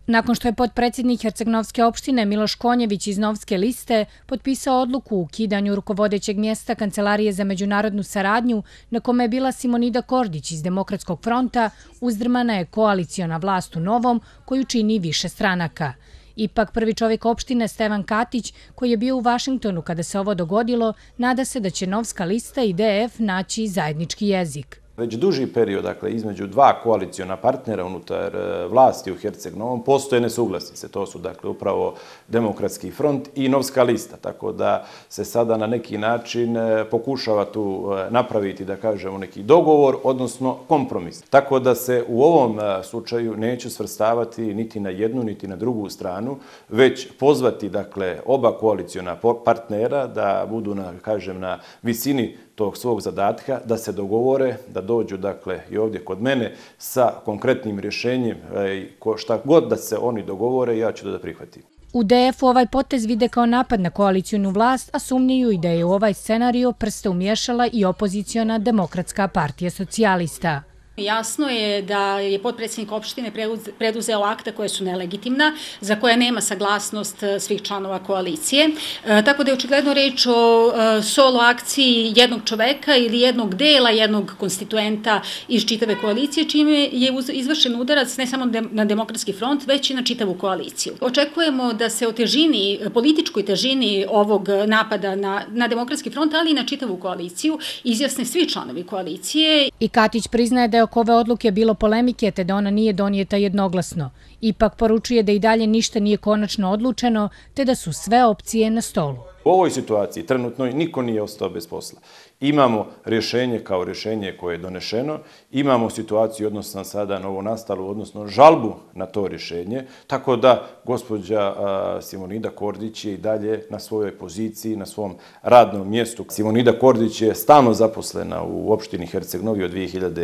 Nakon što je potpredsjednik Herceg-Novske opštine Miloš Konjević iz Novske liste potpisao odluku o ukidanju rukovodećeg mjesta Kancelarije za međunarodnu saradnju na kome je bila Simonida Kordić iz Demokratskog fronta, uzdrmana je koaliciona vlast u Novom koju čini više stranaka. Ipak prvi čovjek opštine Stevan Katić, koji je bio u Vašingtonu kada se ovo dogodilo, nada se da će Novska lista i DF naći zajednički jezik. Već duži period, dakle, između dva koaliciona partnera unutar vlasti u Herceg-Novom postoje nesuglasice. To su, dakle, upravo Demokratski front i Novska lista. Tako da se sada na neki način pokušava tu napraviti, da kažemo, neki dogovor, odnosno kompromis. Tako da se u ovom slučaju neću svrstavati niti na jednu, niti na drugu stranu, već pozvati, dakle, oba koaliciona partnera da budu, na visini tog svog zadatka, da se dogovore, da dođu, dakle, i ovdje kod mene sa konkretnim rješenjem, šta god da se oni dogovore, ja ću to da prihvatim. U DF-u ovaj potez vide kao napad na koalicijonu vlast, a sumnjaju i da je u ovaj scenario prste umješala i opoziciona Demokratska partija socijalista. Jasno je da je potpredsjednik opštine preduzeo akta koje su nelegitimna, za koje nema saglasnost svih članova koalicije. Tako da je očigledno reč o solo akciji jednog čoveka ili jednog dela, jednog konstituenta iz čitave koalicije, čime je izvršen udarac ne samo na Demokratski front, već i na čitavu koaliciju. Očekujemo da se o težini, političkoj težini ovog napada na Demokratski front, ali i na čitavu koaliciju, izjasne svi članovi koalicije. I Katić priznaje da je oko ove odluke bilo polemike te da ona nije donijeta jednoglasno. Ipak poručuje da i dalje ništa nije konačno odlučeno te da su sve opcije na stolu. U ovoj situaciji trenutno niko nije ostao bez posla. Imamo rješenje kao rješenje koje je donešeno, imamo situaciju, odnosno sada novonastalu, odnosno žalbu na to rješenje, tako da gospođa Simonida Kordić je i dalje na svojoj poziciji, na svom radnom mjestu. Simonida Kordić je stalno zaposlena u opštini Herceg-Novi od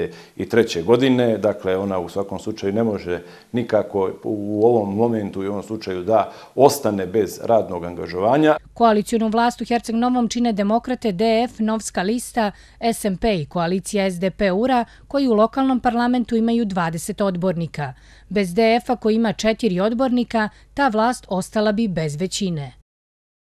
2003. godine, dakle ona u svakom slučaju ne može nikako u ovom momentu i u ovom slučaju da ostane bez radnog angažovanja. Koalicijonu vlast u Herceg-Novom čine Demokrate, DF, Novska lista, SMP i koalicija SDP-URA, koji u lokalnom parlamentu imaju 20 odbornika. Bez DF-a koji ima 4 odbornika, ta vlast ostala bi bez većine.